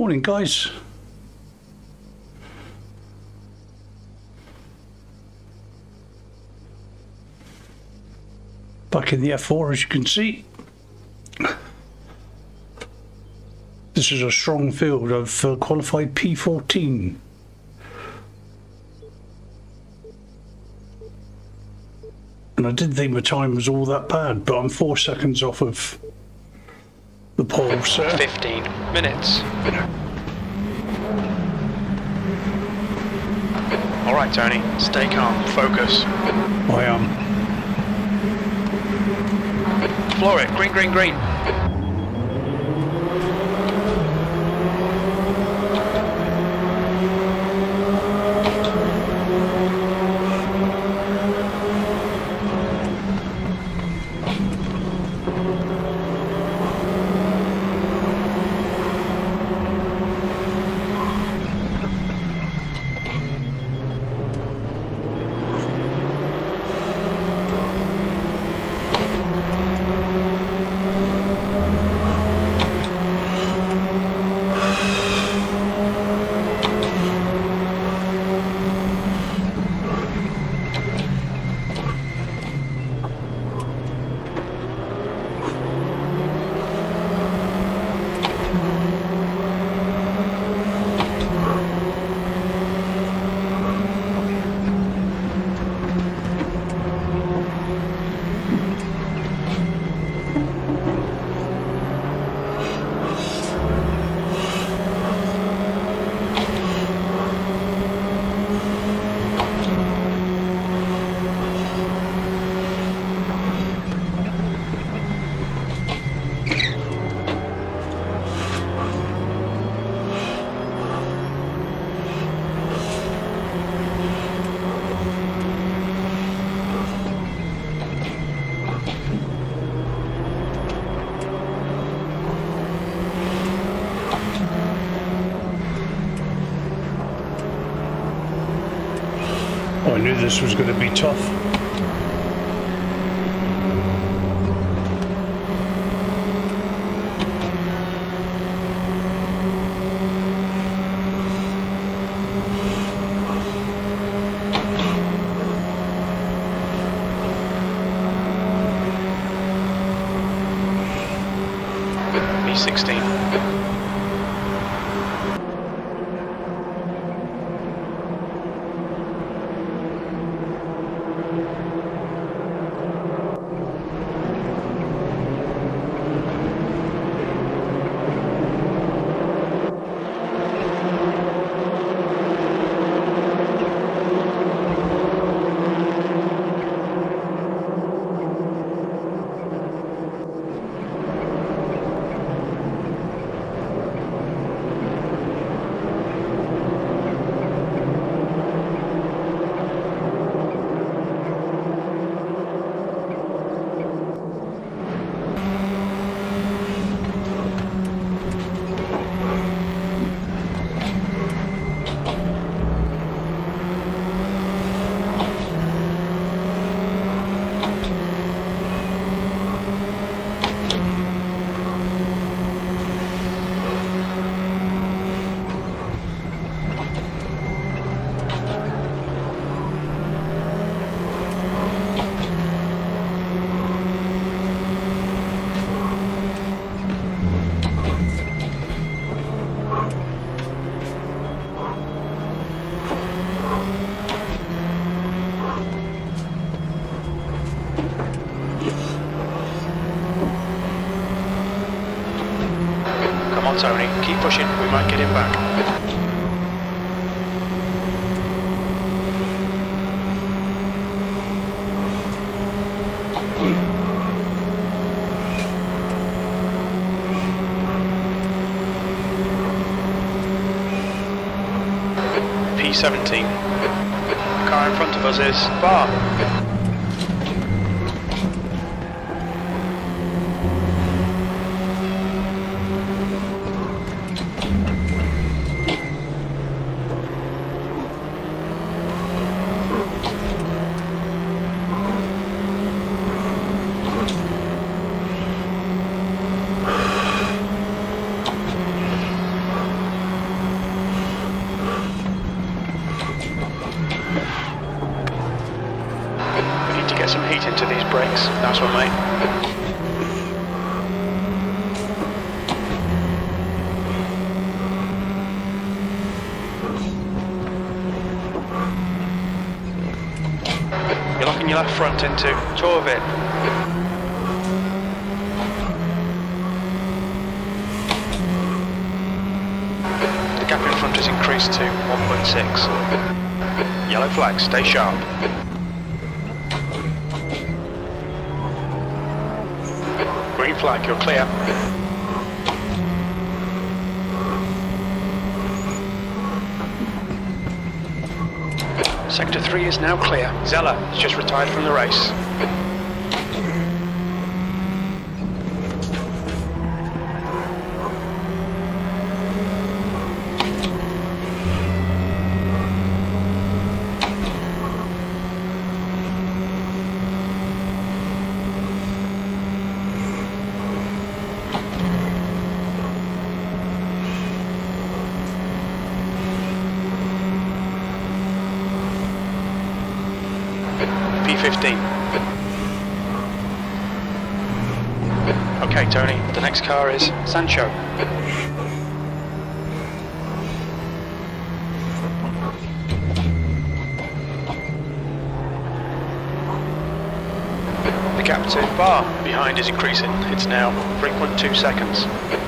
Morning, guys. Back in the F4, as you can see. This is a strong field. I've qualified P14. And I didn't think my time was all that bad, but I'm 4 seconds off of the pole, sir. 15 minutes. All right, Tony, stay calm, focus. I am. Floor it, green, green, green. I knew this was going to be tough. B16. Come on, Tony, keep pushing, we might get him back. P17. The car in front of us is Bar. You're locking your left front into 2 of it. The gap in front has increased to 1.6. Yellow flag, stay sharp. Green flag, you're clear. Sector 3 is now clear. Zeller has just retired from the race. P15. Okay, Tony, the next car is Sancho. The gap to bar behind is increasing. It's now 3.2 seconds.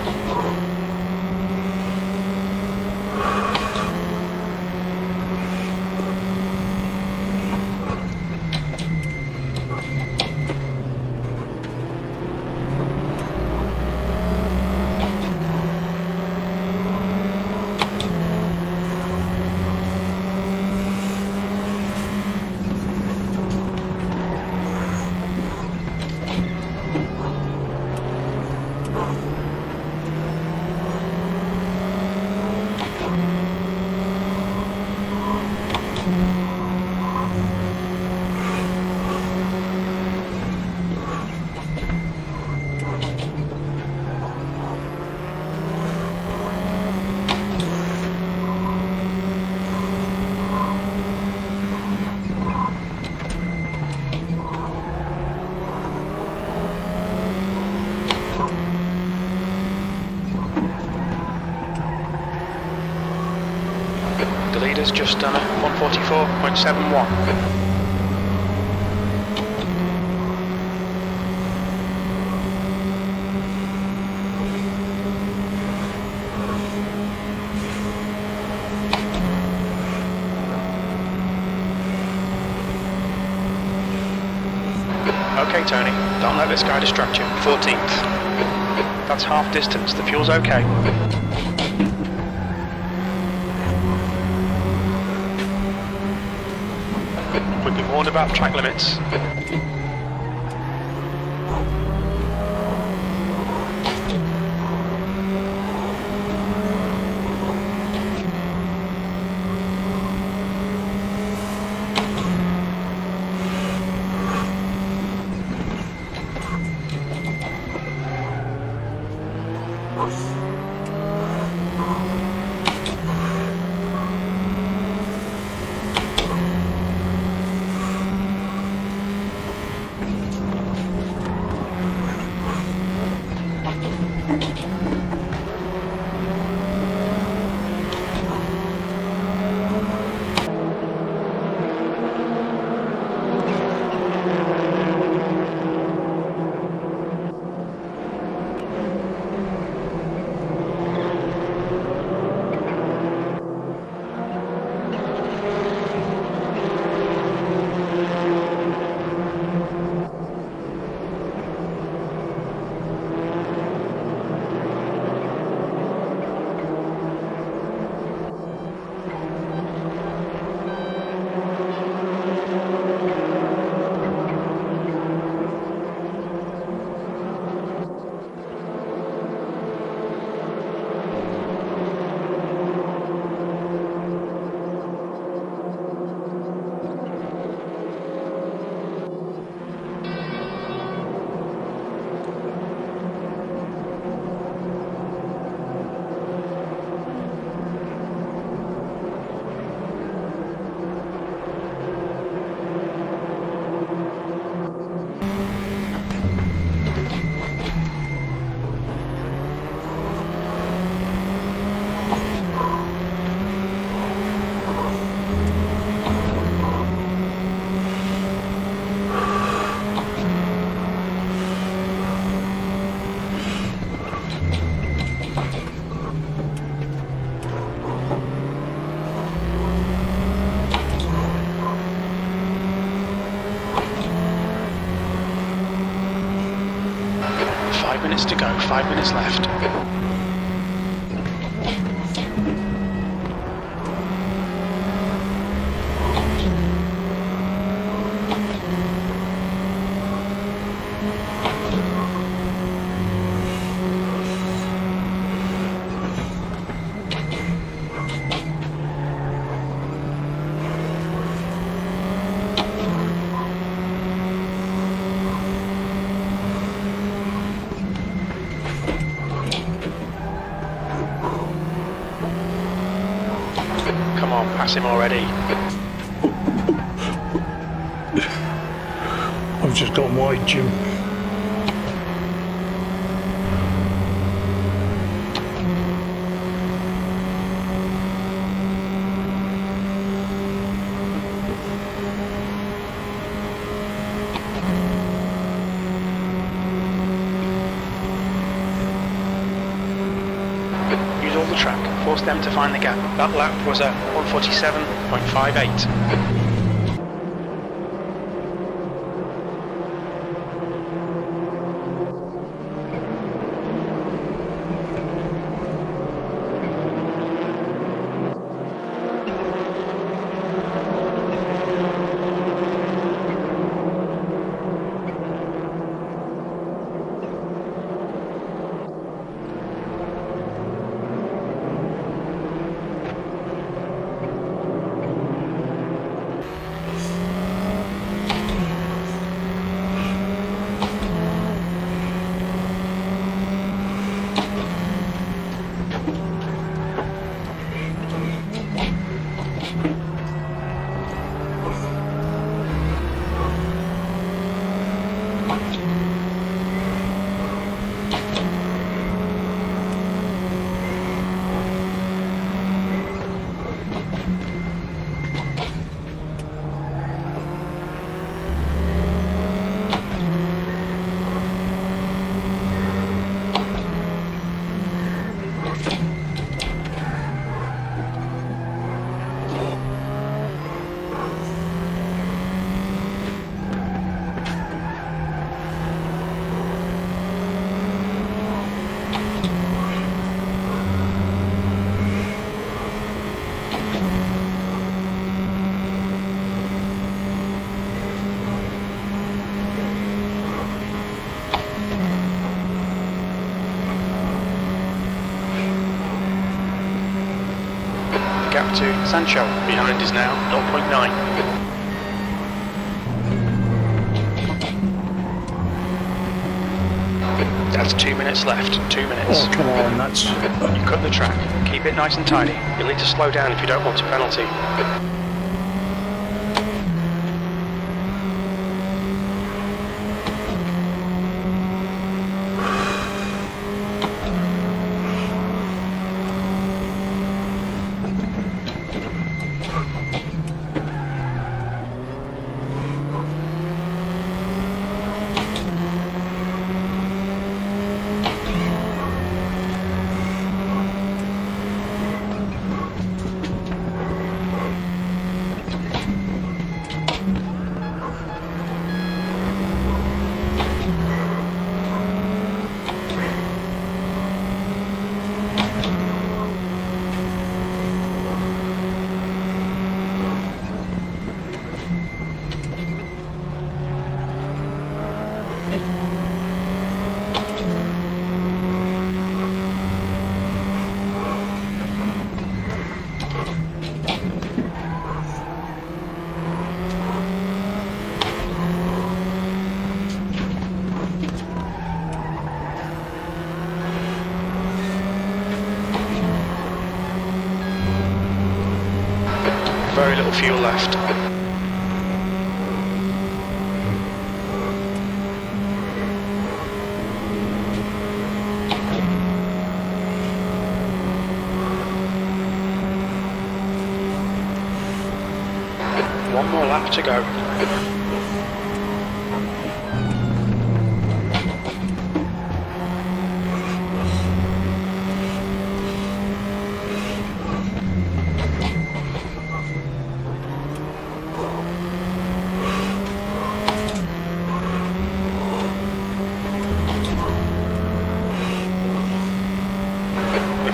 The leader's just done a 144.71. Okay, Tony, don't let this guy distract you. 14th. That's half distance, the fuel's okay. We've been warned about track limits. minutes to go, 5 minutes left. Come on, pass him already. I've just got wide, Jim. Use all the track, force them to find the gap. That lap was a 147.58. Gap to Sancho, behind is now 0.9. That's 2 minutes left, 2 minutes. Oh, come on, that's... You cut the track, keep it nice and tidy. You'll need to slow down if you don't want a penalty. Very little fuel left. One more lap to go.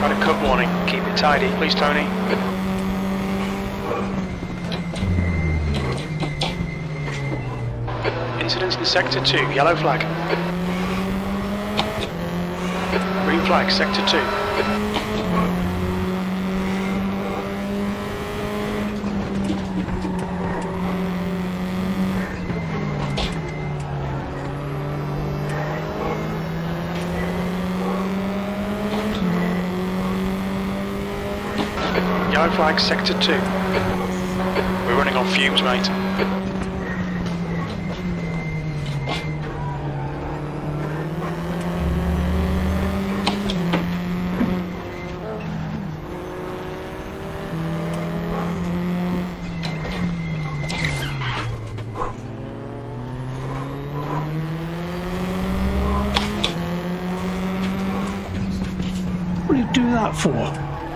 Had a cut warning. Keep it tidy, please, Tony. Incidents in Sector 2, yellow flag. Green flag, Sector 2. Yellow flag, Sector 2. We're running on fumes, mate. What do you do that for?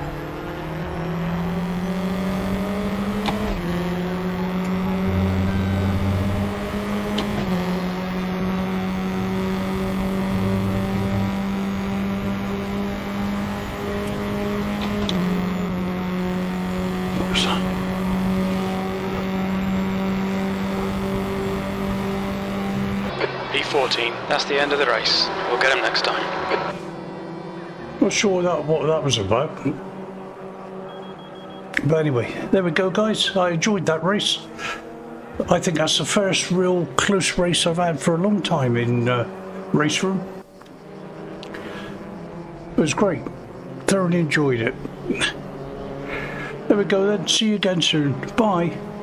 P14, that's the end of the race. We'll get him next time. Not sure what that was about. But anyway, there we go, guys. I enjoyed that race. I think that's the first real close race I've had for a long time in Raceroom. It was great. Thoroughly enjoyed it. There we go then. See you again soon. Bye.